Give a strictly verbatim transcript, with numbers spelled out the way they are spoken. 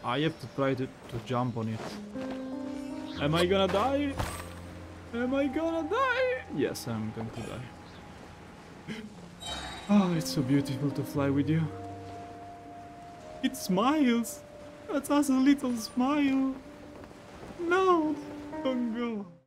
I have to try to, to jump on it. Am I gonna die? Am I gonna die? Yes, I'm going to die. Oh, it's so beautiful to fly with you. It smiles. That's us a little smile. No, don't go.